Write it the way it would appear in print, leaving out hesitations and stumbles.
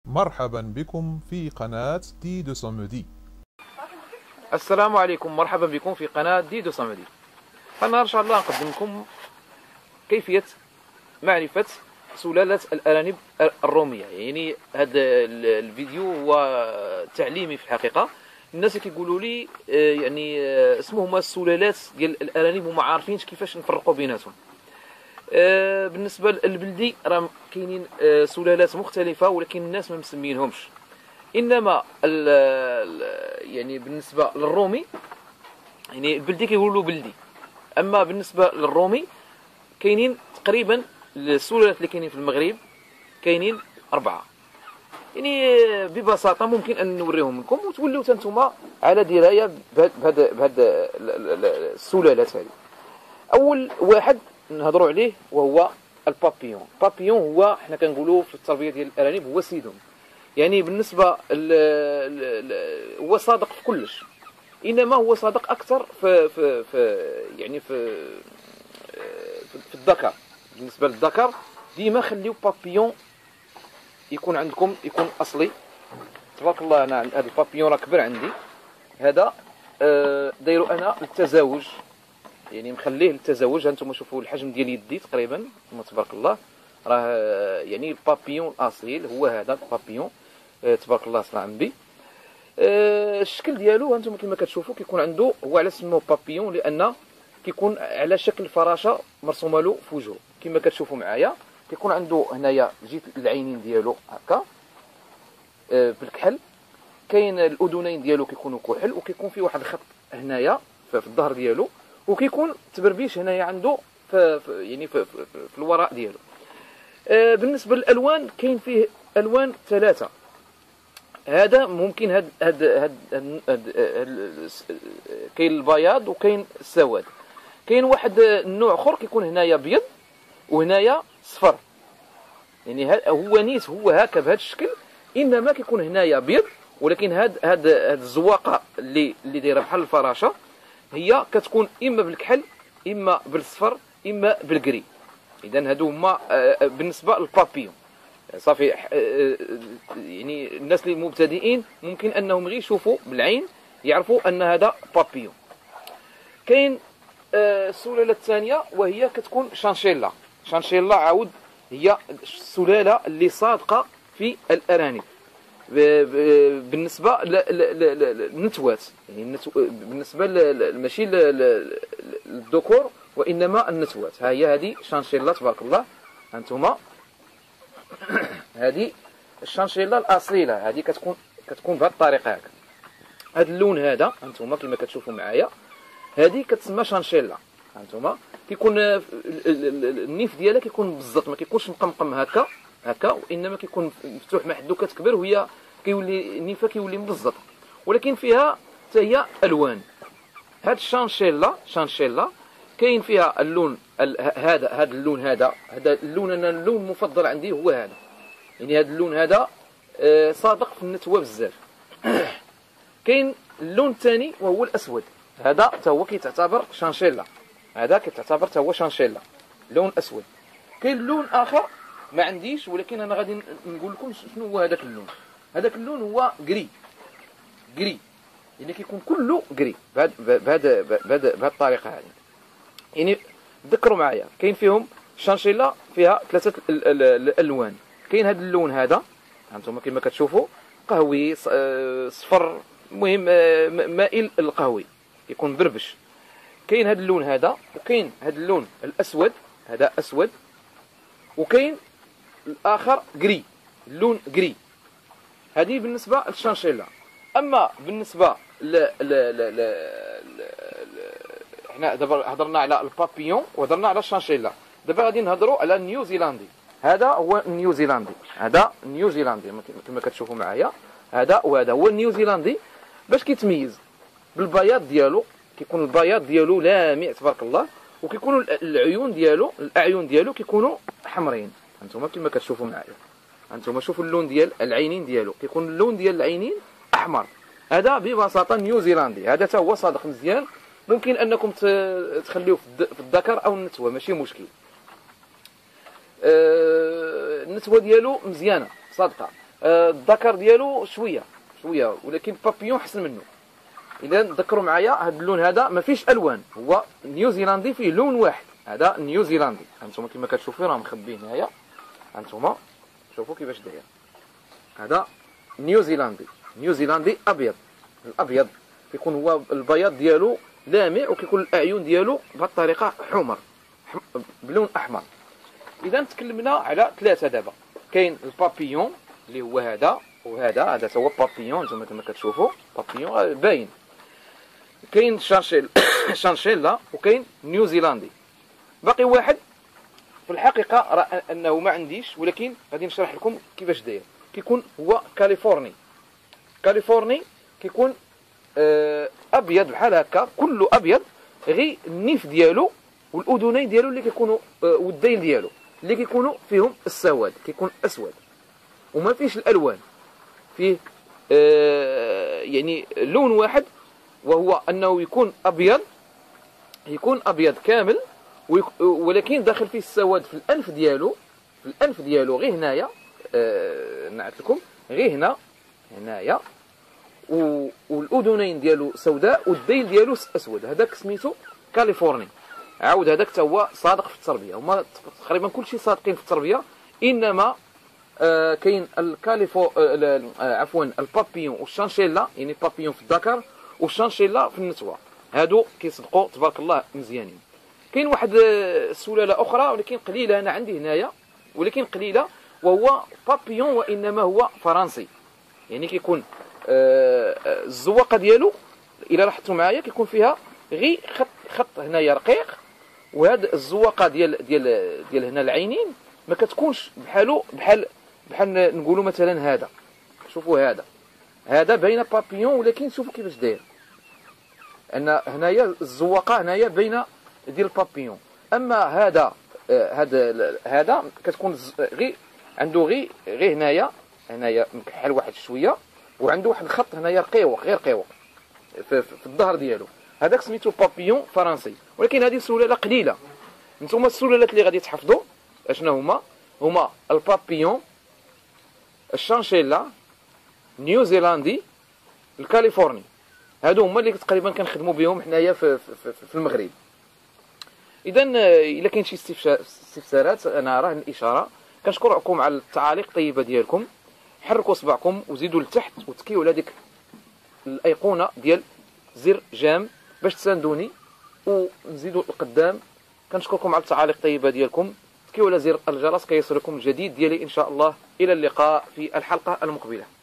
مرحبا بكم في قناة دي دو سومدي. السلام عليكم، مرحبا بكم في قناة دي دو سامدي. النهار إن شاء الله نقدم لكم كيفية معرفة سلالة الأرانب الرومية. يعني هذا الفيديو هو تعليمي في الحقيقة. الناس اللي كيقولوا لي اسمهم السلالات ديال الأرانب وما عارفينش كيفاش نفرقوا بيناتهم. بالنسبة للبلدي راه كاينين سلالات مختلفة ولكن الناس ما مسمينهمش. انما يعني بالنسبه للرومي، يعني البلدي كيقولوا بلدي، اما بالنسبه للرومي كاينين تقريبا السلالات اللي كاينين في المغرب كاينين 4. يعني ببساطه ممكن ان نوريهم لكم وتولوا نتوما على درايه بهاد السلالات هذه. اول واحد نهضروا عليه وهو البابيون. البابيون هو حنا كنقولوا في التربيه ديال الارانب هو سيدهم. يعني بالنسبة هو صادق في كلش، إنما هو صادق أكثر في الذكر. بالنسبة للذكر ديما خليو بابيون يكون عندكم، يكون أصلي. تبارك الله أنا هذا البابيون راه كبر عندي. هذا دايرو أنا للتزاوج، يعني مخليه للتزاوج. هانتوما شوفوا الحجم ديال يدي تقريبا، تبارك الله. راه يعني البابيون الاصيل هو هذا البابيون. تبارك الله صلى عمبي. الشكل ديالو هانتوما كما كتشوفوا كيكون عنده، هو على سموه بابيون لان كيكون على شكل فراشه مرسومه له في وجهه كما كتشوفوا معايا. كيكون عنده هنايا جهه العينين ديالو هكا بالكحل. كاين الاذنين ديالو كيكونوا كحل، وكيكون فيه واحد الخط هنايا في الظهر ديالو، وكيكون تبربيش هنايا عنده في الوراء ديالو. بالنسبه للالوان كاين فيه الوان 3. هذا ممكن كاين البياض وكاين السواد. كاين واحد النوع اخر كيكون هنايا ابيض وهنايا صفر. يعني هو نيت هو هكا بهذا الشكل، انما كيكون هنايا ابيض، ولكن هاد الزواقه اللي دايره بحال الفراشه هي كتكون اما بالكحل اما بالصفر اما بالكري. اذا هادو هما بالنسبه للبابيون. صافي. يعني الناس اللي مبتدئين ممكن انهم غير يشوفوا بالعين يعرفوا ان هذا بابيون. كاين السلاله الثانيه وهي كتكون شانشيلا. شانشيلا عاود هي السلاله اللي صادقه في الارانب بالنسبه للنتوات. يعني بالنسبه ماشي للذكور وانما النتوات. ها هي هذه شانشيلا تبارك الله. هانتوما هذه الشانشيلا الاصيله، هذه كتكون بهذه الطريقه هكا. هذا اللون هذا هانتوما كما كتشوفوا معايا، هذه كتسمى شانشيلا. هانتوما كيكون النيف ديالها كيكون بالزط، ما كيكونش مقمقم هكا وانما كيكون مفتوح مع حدو كتكبر، وهي كيولي النيفه كيولي مبزط، ولكن فيها حتى هي الوان. هاد شانشيلا كاين فيها اللون هذا اللون هذا اللون. انا اللون المفضل عندي هو هذا. يعني هذا اللون هذا صادق في النتوه بزاف. كاين اللون الثاني وهو الاسود. هذا حتى هو كيتعتبر شانشيلا. هذا كيتعتبر حتى هو شانشيلا لون اسود. كاين لون اخر ما عنديش، ولكن انا غادي نقول لكم شنو هو هذاك اللون. هذاك اللون هو كري. يعني كيكون كله كري بهذه الطريقه هذه. يعني تذكروا معايا كاين فيهم الشانشيلا فيها 3 الالوان. كاين هذا اللون هذا هانتوما كما كتشوفوا قهوي صفر، المهم مائل للقهوي، يكون بربش. كاين هذا اللون هذا، وكاين هذا اللون الاسود، هذا اسود، وكاين الاخر كري، اللون كري. هذه بالنسبه للشانشيلا. اما بالنسبه حنا دابا هضرنا على البابيون وهضرنا على الشانشيلا. دابا غادي نهضروا على النيوزيلندي. هذا هو النيوزيلندي. هذا النيوزيلندي كما كتشوفوا معايا. هذا وهذا هو النيوزيلندي. باش كيتميز بالبياض ديالو، كيكون البياض ديالو لامع تبارك الله، وكيكونوا الاعين ديالو كيكونوا حمرين. هانتوما كما كتشوفوا معايا. هانتوما شوفوا اللون ديال العينين ديالو، كيكون اللون ديال العينين احمر. هذا ببساطه نيوزيلندي. هذا حتى هو صادق مزيان، ممكن انكم تخليوه في الذكر او النتوه، ماشي مشكل. النتوه ديالو مزيانه صادقه. الذكر ديالو شويه ولكن بابيون حسن منه. اذا تذكروا معايا هذا اللون هذا ما فيش الوان، هو نيوزيلندي فيه لون واحد، هذا نيوزيلندي. هانتوما كما كتشوفوا راه مخبيه هنايا، هانتوما شوفوا كيفاش داير. هذا نيوزيلندي ابيض. الابيض كيكون هو البياض ديالو لامع، وكيكون الاعين ديالو بهذه الطريقه حمر بلون احمر. اذا تكلمنا على ثلاثه دابا. كاين البابيون اللي هو هذا، وهذا هذا هو بابيون زعما كما كتشوفوا بابيون باين. كاين شانشيلا وكاين نيوزيلندي. باقي واحد في الحقيقه راه انه ما عنديش، ولكن غادي نشرح لكم كيفاش داير. كيكون هو كاليفورني كيكون ابيض بحال هكا، كله ابيض، غير النيف ديالو والاذنين ديالو اللي كيكونوا والديل ديالو اللي كيكونوا فيهم السواد، كيكون اسود وما فيش الالوان، فيه يعني لون واحد، وهو انه يكون ابيض كامل، ولكن داخل فيه السواد في الانف ديالو غير هنايا. نعت لكم غير هنايا، والاذنين ديالو سوداء والديل ديالو اسود. هذاك سميتو كاليفورني. عاود هذاك حتى هو صادق في التربيه. هما تقريبا كلشي صادقين في التربيه، انما كاين البابيون والشانشيلا، يعني بابيون في الذكر والشانشيلا في النسوه، هادو كيصدقوا تبارك الله مزيانين. كاين واحد السلاله اخرى ولكن قليله انا عندي هنايا، ولكن قليله، وهو بابيون وانما هو فرنسي. يعني كيكون الزواقه ديالو الى لاحظتوا معايا كيكون فيها غير خط هنايا رقيق، وهاد الزواقه ديال هنا العينين ما كتكونش بحال نقولوا مثلا هذا. شوفوا هذا باينه بابيون، ولكن شوفوا كيفاش داير. ان هنايا الزواقه هنايا باينه ديال البابيون. اما هذا كتكون غير عنده غير هنايا مكحل واحد شويه، وعنده واحد الخط هنايا غير قيوق في الظهر ديالو. هذاك سميتو بابيون فرنسي. ولكن هذه سلاله قليله. نتوما السلالات اللي غادي تحفظوا اشنا هما البابيون، الشانشيلا، نيوزيلندي، الكاليفورني. هادو هما اللي تقريبا كنخدموا بهم حنايا في المغرب. اذا الا كاين شي استفسارات انا راه الاشاره. كنشكركم على التعاليق الطيبه ديالكم. حركوا صبعكم وزيدوا لتحت وتكيو على ديك الايقونه ديال زر جام باش تساندوني، ونزيدوا القدام. كنشكركم على التعاليق الطيبه ديالكم. تكيو على زر الجرس كيصلكم الجديد ديالي ان شاء الله. الى اللقاء في الحلقه المقبله.